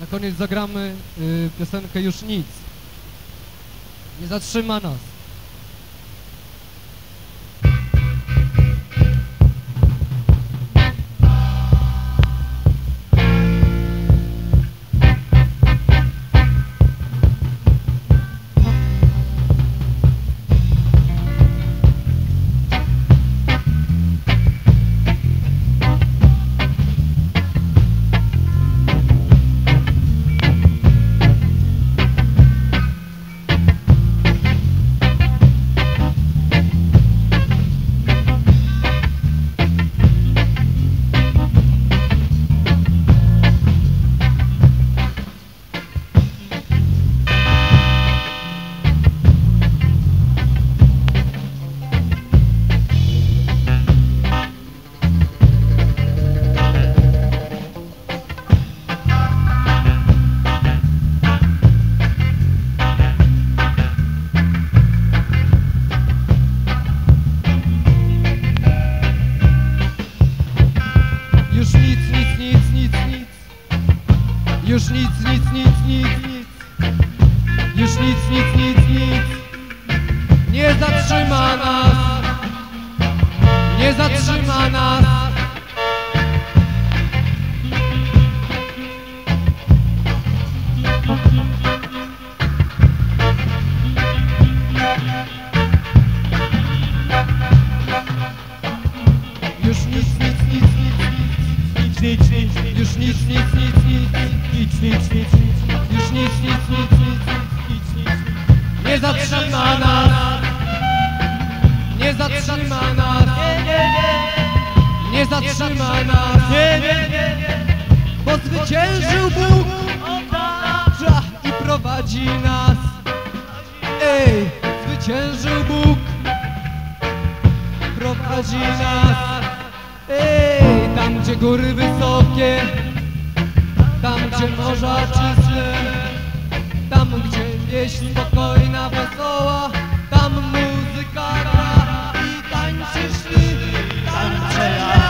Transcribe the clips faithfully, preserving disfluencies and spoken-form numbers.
Na koniec zagramy y, piosenkę Już nic. Nie zatrzyma nas. Już nic, nic, nic, nic, nic. Już nic, nic, nic, nic. Nie zatrzyma nas. Nie zatrzyma nas. Już nic, nic, nic, nic, nic, nic, nic, nic. Już nic, nic, nic, nic. Nic, nic, nic, nic. Już nic, nic, nic, nic, nic, nic. Nie zatrzyma nas. Nie zatrzyma nas. Nie zatrzyma nas. Bo zwyciężył Bóg i prowadzi nas. Ej, zwyciężył Bóg, prowadzi nas. Ej, tam gdzie góry wysokie, tam gdzie morza czyste, tam gdzie wieś spokojna, wesoła, tam muzyka gra i tańczysz ty, tańczę ja.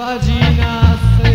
prowadzi nas.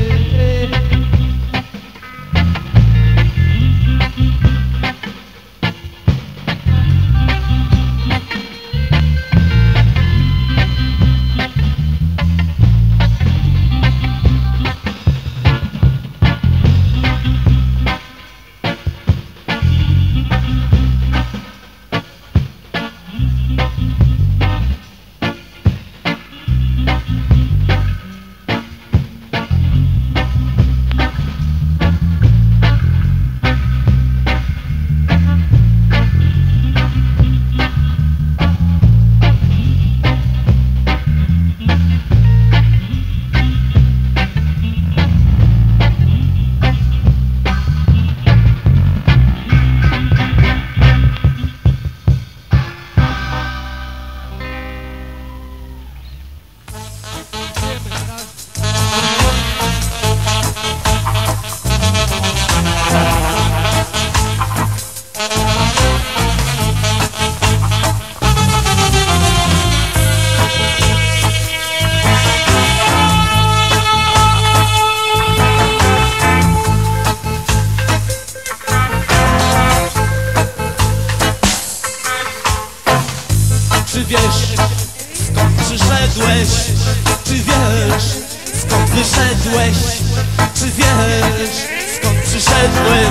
Czy wiesz, skąd przyszedłeś? Czy wiesz, skąd wyszedłeś? Czy wiesz, skąd przyszedłeś?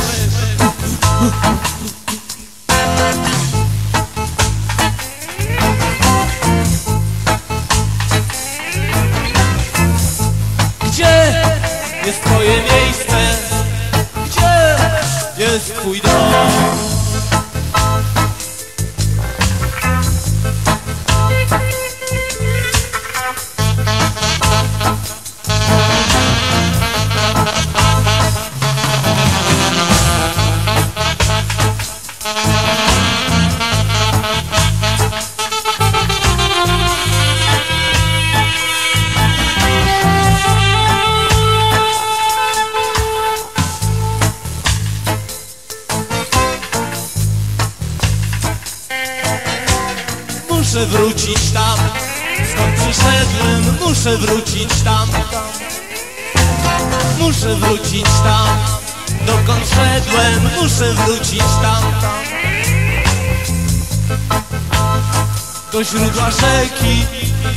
Gdzie jest twoje miejsce? Gdzie jest twój dom? Muszę wrócić tam, skąd przyszedłem. Muszę wrócić tam. Muszę wrócić tam, dokąd szedłem. Muszę wrócić tam, do źródła rzeki,